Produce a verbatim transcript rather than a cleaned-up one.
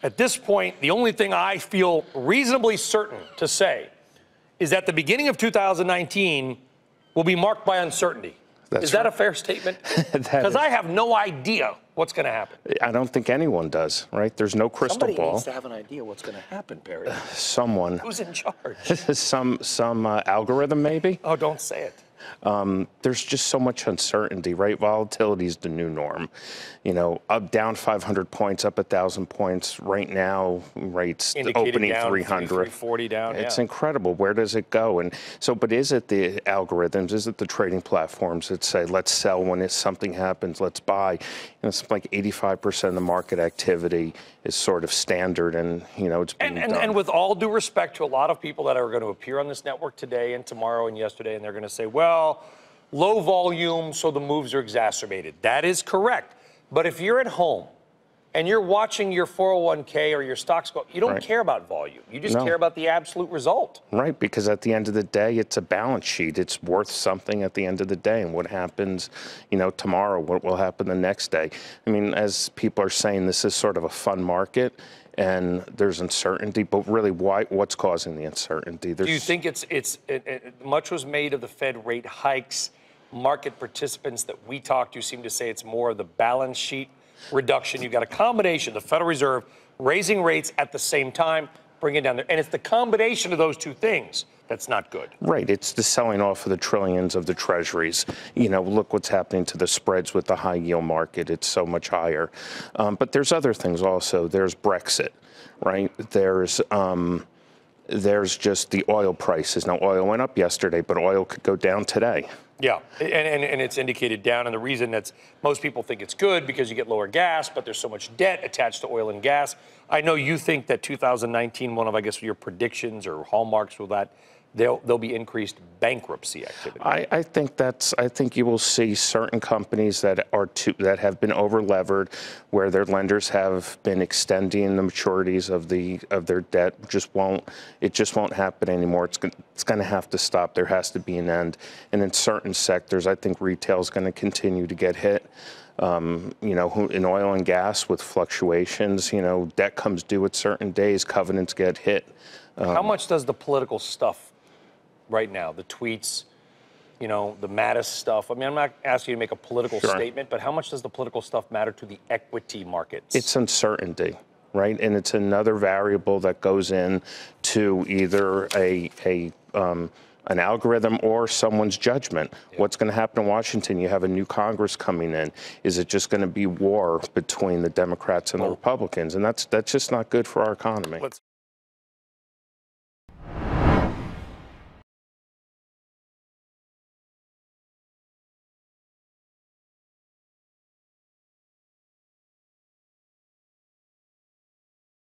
At this point, the only thing I feel reasonably certain to say is that the beginning of two thousand nineteen will be marked by uncertainty. That's is that right. a fair statement? Because I have no idea what's going to happen. I don't think anyone does, right? There's no crystal Somebody ball. needs to have an idea what's going to happen, Perry. Someone. Who's in charge? some some uh, algorithm, maybe? Oh, don't say it. Um, there's just so much uncertainty, right? Volatility is the new norm. You know, up, down five hundred points, up one thousand points. Right now, rates Indicated opening down, three hundred. three forty down, It's yeah. incredible. Where does it go? And so, but is it the algorithms? Is it the trading platforms that say, let's sell when it's, something happens, let's buy? And it's like eighty-five percent of the market activity is sort of standard, and, you know, it's being And, and, done. and with all due respect to a lot of people that are going to appear on this network today and tomorrow and yesterday, and they're going to say, well, low volume, so the moves are exacerbated. That is correct. But if you're at home and you're watching your four oh one K or your stocks go, you don't Right. care about volume. You just No. care about the absolute result. Right, because at the end of the day, it's a balance sheet. It's worth something at the end of the day. And what happens, you know, tomorrow, what will happen the next day? I mean, as people are saying, this is sort of a fun market and there's uncertainty, but really, why? What's causing the uncertainty? There's, Do you think it's, it's it, it, much was made of the Fed rate hikes? Market participants that we talked to seem to say it's more of the balance sheet reduction. You've got a combination, the Federal Reserve raising rates at the same time, bringing it down there. And it's the combination of those two things that's not good. Right. It's the selling off of the trillions of the treasuries. You know, look what's happening to the spreads with the high yield market. It's so much higher. Um, but there's other things also. There's Brexit, right? There's um, there's just the oil prices. Now, oil went up yesterday, but oil could go down today. Yeah, and, and, and it's indicated down. And the reason that's most people think it's good because you get lower gas, but there's so much debt attached to oil and gas. I know you think that two thousand nineteen, one of, I guess, your predictions or hallmarks with that, there'll, there'll be increased bankruptcy activity. I, I think that's. I think you will see certain companies that are too, that have been over levered, where their lenders have been extending the maturities of the of their debt. Just won't. It just won't happen anymore. It's going. It's going to have to stop. There has to be an end. And in certain sectors, I think retail is going to continue to get hit. Um, you know, in oil and gas with fluctuations, you know, debt comes due at certain days. Covenants get hit. Um, How much does the political stuff right now, the tweets, you know, the Mattis stuff? I mean, I'm not asking you to make a political Sure. statement, but how much does the political stuff matter to the equity markets? It's uncertainty, right? And it's another variable that goes in to either a, a um, an algorithm or someone's judgment. Yeah. What's going to happen in Washington? You have a new Congress coming in. Is it just going to be war between the Democrats and the Republicans? And that's that's just not good for our economy. Let's